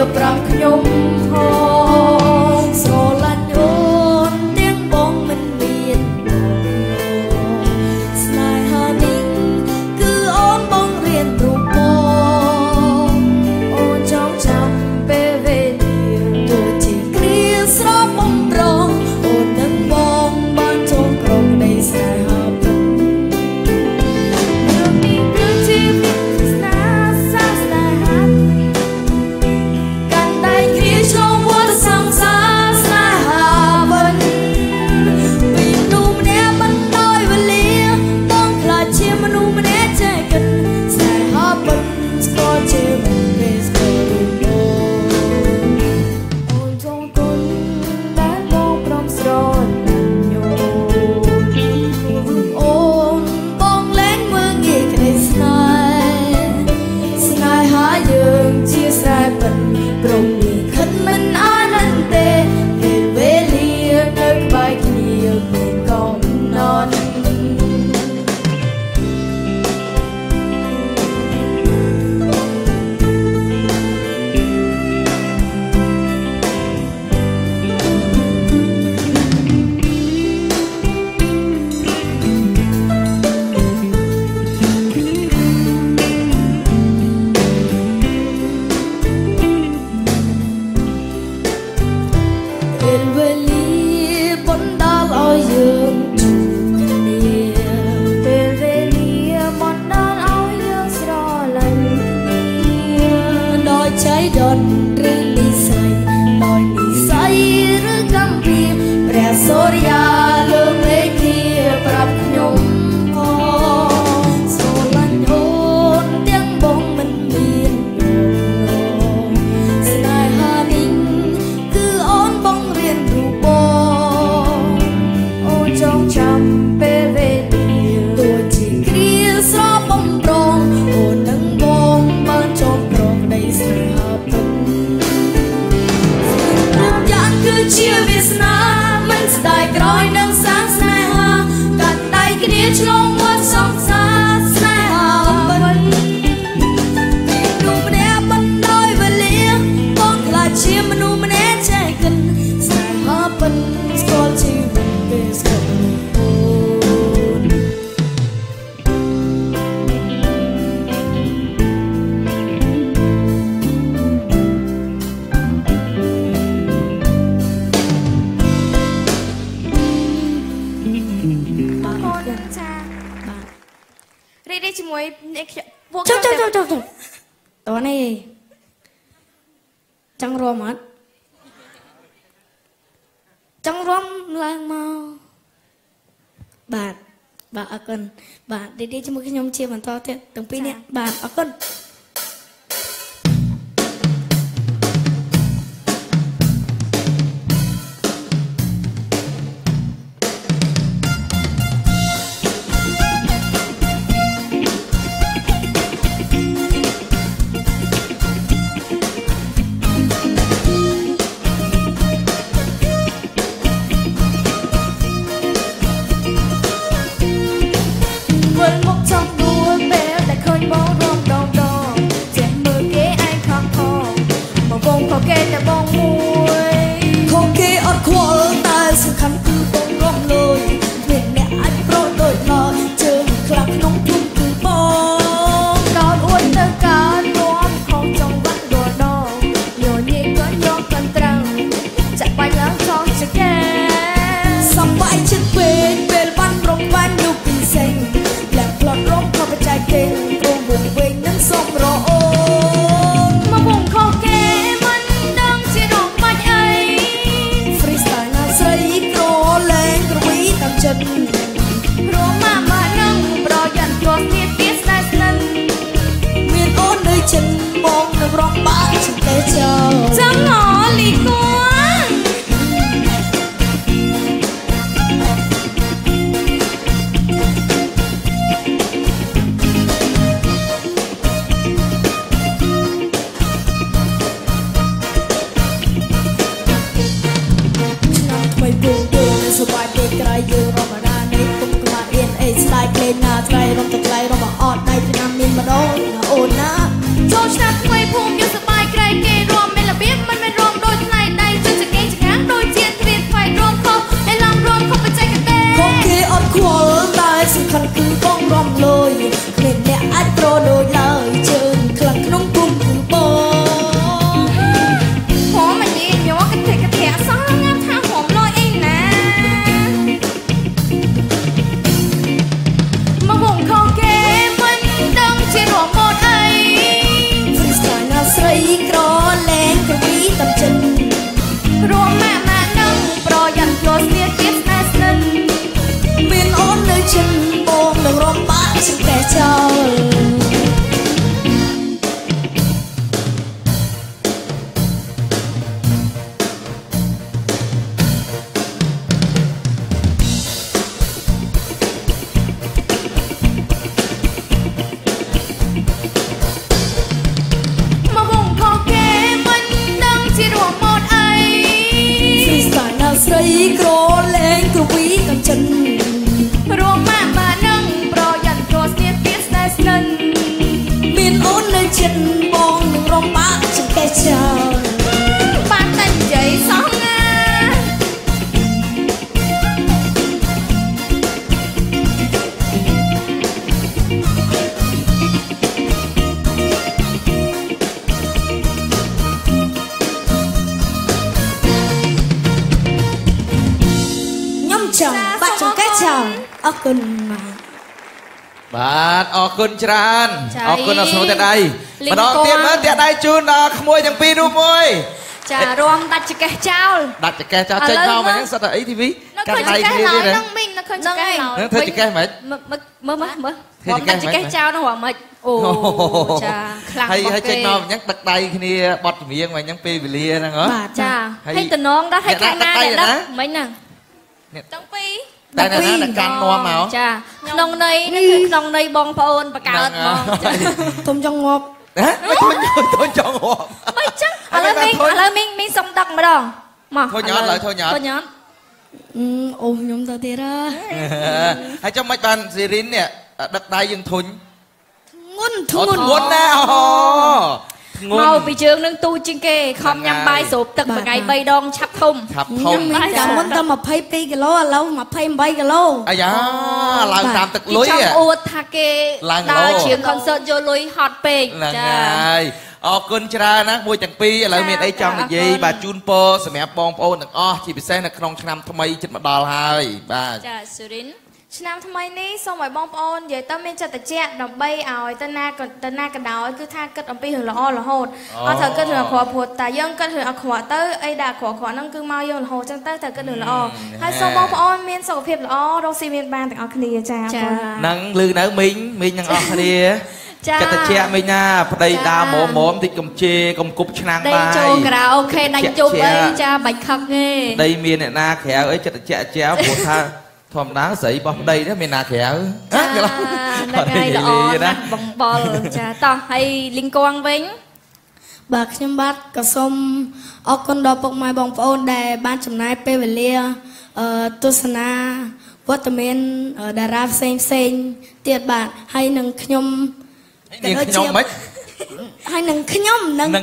ប្រាប់ខ្ញុំហងស្រឡាញ់អូនទាំងបងមិនមានស្នេហានេះគឺអូនបងរៀនព្រមបងអូនចង់ចាំពេលវេលាទោះជាគ្រាស្របំប្រងអូននឹងបងបានចូលក្រុមនៃស្នេហាព្រមនេះខិតមិនអស់នឹងទេពេលវេលានៅក្បែរគ្នាមិនកំណត់ពេលវេលាបណ្ដាលឲ្យយើងជួបគ្នាពេលវេលាបណ្ដាលឲ្យយើងស្រឡាញ់គ្នាដោយใจដុតឬនិស្ស័យដោយនិស្ស័យឬកម្មពីព្រះសូរិយាលើកមេឃាប្រាប់ខ្ញុំផងស្រឡាញ់អូនទាំងបងមិនមានស្នេហានេះគឺអូនបងរៀនព្រមបងអូនចង់ចាំពេលវេលាទោះជាគ្រាស្របំប្រងអូននឹងបងបានចូលក្រុមនៃស្នេហាពិតគ្រប់យ៉ាងគឺជាវាសនាមិនស្ដាយក្រោយនឹងសាងស្នេហាកាត់ដៃគ្នាឆ្លងមាត់សង្សារស្នេហាពិតមនុស្សម្នាក់បាត់ដោយវេលាបងខ្លាចជាមនុស្សម្នាក់ចែកកិនស្នេហាពិតស្គាល់ជីវិតពេលស្គាល់អូនចាបាទរីករាយជាមួយនេះពួកខ្ញុំចុះតោះនេះចង់រួមអត់ចង់រួមឡើងមកបាទអរគុណបាទរីករាយជាមួយខ្ញុំជាបន្តទៀតទាំងពីរនេះបាទអរគុណអូនណាចូលឆ្នាំថ្មីភូមិយើងសប្បាយក្រៃគេរួមមានរបៀបល់តែសំខាន់គឺបងរំលយគ្មានអ្នកអាចប្រដូចឡើយជើងខ្លាំងក្នុងគុំគឺបងហមមិនញញកទេកធាសងថាហមលយអីណាមកវងខងគេមិនដឹងជារំបត់អី Freestyle ណាស្រីក្រលែងក្រវីតំចិនរួមម៉ាក់នឹងប្រយ័ត្នចូលស្នៀតទៀតស្នេហ៍ស្និនមានអូននៅចិនបងនឹងរំបាក់ជាតែចោលស្រីក្រលែងក្រវីតំចិនរួមម៉ាក់នឹងប្រយ័ត្នចូលស្នៀតទៀតស្នេហ៍ស្និនមានអូននៅចិនបងនឹងរំបាក់ជាតែចោលបានតែនិយាយសោះណាបាត់ចង្កេះចោលអរគុណបាទអរគុណច្រើនអរគុណអស្ចារ្យតែដៃម្ដងទៀតមើលតែដៃជូនដល់ក្មួយទាំងពីរនោះមួយចារួមដាច់ចង្កេះចោលដាច់ចង្កេះចោលចេញមកមិនហ្នឹងសិតតែអី TV កាត់ដៃគ្នាទៀតហ្នឹងមីងនៅឃើញចង្កេះហ្នឹងធ្វើចង្កេះមិនមើលរួមដាច់ចង្កេះចោលនោះរំមិនអូចាខ្លាំងហើយចេញមកអញ្ចឹងដឹកដៃគ្នាបត់ចម្រៀងមកអញ្ចឹងពេលវេលាហ្នឹងហ៎បាទចាហើយតំណងដល់ឲ្យខាងណាដែរដឹកមិញហ្នឹងទាំងពីរតែណាកាន់នាំមកចាក្នុងន័យនេះគឺក្នុងន័យបងប្អូនបកើតមកទុំចង់ងាប់ហ៎ទុំចង់ងាប់មិនចឹងឥឡូវមីងសុំដឹកម្ដងមកធុញញ៉ាត់ឡើយធុញញ៉ាត់អូខ្ញុំទៅទៀតហើយចាំមិនបានសេរីននេះដឹកដៃយើងធុញធ្ងន់ណាអូមកពីជើងនឹងទូជាងគេខំញ៉ាំបាយស្រូបទឹកមួយថ្ងៃ3ដងឆាប់ធំតែមុនទៅ22គីឡូឥឡូវ28គីឡូអាយ៉ាឡើងតាមទឹកលុយចង់អួតថាគេដើរជាងកុនសឺតយកលុយហត់ពេកចាហើយអរគុណច្រើនណាមួយទាំងពីរឥឡូវមានអីចង់និយាយបាទជូនពរសម្រាប់បងប្អូនទាំងអស់ជាពិសេសនៅក្នុងឆ្នាំថ្មីជិតមកដល់ហើយបាទចាសុរិនឆ្នាំថ្មីនេះសូមឲ្យបងប្អូននិយាយទៅមានចិត្តត្រជាក់ដើម្បីឲ្យទៅណាក៏ដោយគឺថាគិតអំពីរឿងល្អរហូតអត់ត្រូវគិតរឿងអាក្រក់ព្រោះតែយើងគិតរឿងអាក្រក់ទៅអីដែលអាក្រក់ហ្នឹងគឺមកយើងរហូតចឹងទៅត្រូវគិតរឿងល្អហើយសូមបងប្អូនមានសុខភាពល្អរកស៊ីមានបានទាំងអស់គ្នាចាហ្នឹងឮនៅមីងទាំងអស់គ្នាគិតត្រជាក់មីងណាប្តីដើរមុំតិចកំជេកំគប់ឆ្នាំងបាយដេញចូលក្រៅអូខេដាច់ជប់អីចាបាច់ខឹកទេដីមានអ្នកណាក្រៅអីចិត្តត្រជាក់ចាវព្រោះថាធម្មតាស្រីបោះប្តីនេះមានណាក្រៅថ្ងៃល្អណាស់បងបលចាតោះហើយលីងគងវិញបាទខ្ញុំបាទក៏សូមអរគុណដល់ពុកម៉ែបងប្អូនដែលបានចំណាយពេលវេលាទស្សនាវត្តមានតារាផ្សេងទៀតបាទហើយនឹងខ្ញុំមិនហើយនឹងខ្ញុំបាទ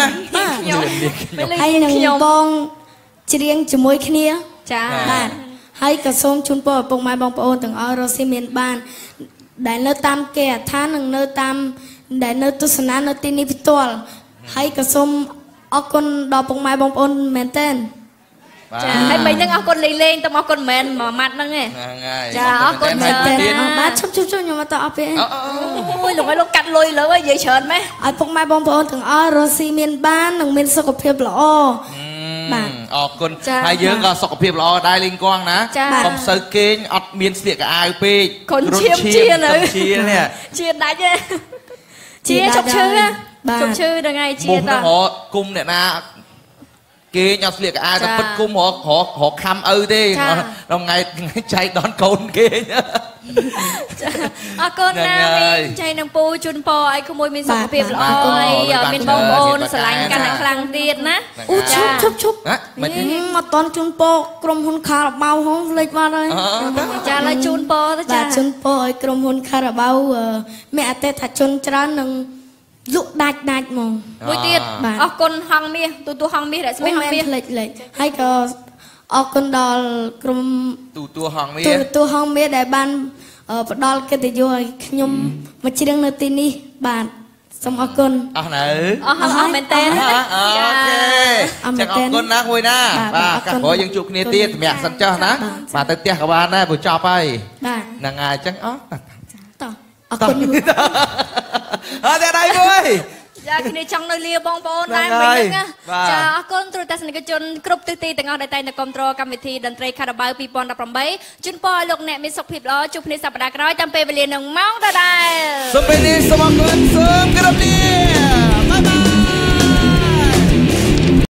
ហើយនឹងបងច្រៀងជាមួយគ្នាចាបាទហើយក៏សូមជូនពរឪពុកម៉ែបងប្អូនទាំងអស់រស់ស៊ីមានបានដែលនៅតាមគេអដ្ឋាននិងនៅតាមដែលនៅទស្សនានៅទីនេះផ្ទាល់ហើយក៏សូមអរគុណដល់ឪពុកម៉ែបងប្អូនមែនតើចាហើយមិញហ្នឹងអរគុណលេងទៅអរគុណមែនមួយម៉ាត់ហ្នឹងឯងចាអរគុណច្រើនបាទឈប់ខ្ញុំមកតអស់ពេលអូយលោកកាត់លុយលើនិយាយច្រើនម៉េះឲ្យពុកម៉ែបងប្អូនទាំងអស់រស់ស៊ីមានបាននិងមានសុខភាពល្អបាទអរគុណហើយយើងក៏សុខភាពល្អដែរលីងគងណាកុំសូវគេងអត់មានស្លៀកកៅអៅពេករុនឈាមជានេះជាដាច់ទេជាជប់ឈឺជប់ឈឺដល់ថ្ងៃជាតោះគុំអ្នកណាគេញ៉ាំស្លៀកកៅអៅតែពិតគុំរកខំឪទេដល់ថ្ងៃចែកដល់កូនគេអរគុណណាមីងចៃនឹងពូជូនពរឲ្យក្មួយមានសុខភាពល្អហើយមានបងប្អូនស្រឡាញ់កាន់តែខ្លាំងទៀតណាអូឈប់មកតន់ជូនពរក្រុមហ៊ុនខារ៉ាបាវហងផ្លេចបាត់ហើយចាឡើយជូនពរទៅចាជូនពរឲ្យក្រុមហ៊ុនខារ៉ាបាវមានអតិថិជនច្រើននឹងលក់ដាច់ហ្មងមួយទៀតអរគុណហងមាសទូហងមាសរស្មីហងមាសលេចហើយក៏អរគុណដល់ក្រុមទូហងមាទូហងមាដែលបានផ្ដល់កិត្តិយសឲ្យខ្ញុំមកច្រៀងនៅទីនេះបាទសូមអរគុណអស់នៅអស់មែនតើអូខេចឹងអរគុណណាមួយណាបាទកាលក្រោយយើងជួបគ្នាទៀតសម្រាប់សិនចុះណាបាទទៅផ្ទះក៏បានដែរព្រោះចប់ហើយហ្នឹងហើយអញ្ចឹងអស់តអរគុណអត់តែដៃមួយចាគ្នាចង់នៅលាបងប្អូនដែរវិញហ្នឹងចាអរគុណទូរទស្សនិកជនគ្រប់ទិសទីទាំងអស់ដែលតែងតែគ្រប់គ្រងកម្មវិធីតន្ត្រីខារ៉ាបាវ2018ជូនពរឲ្យលោកអ្នកមានសុខភាពល្អជួបគ្នាសប្តាហ៍ក្រោយតាមពេលវេលានឹងម៉ោងដដែលសូមពេលនេះសូមអរគុណសូមគោរពលា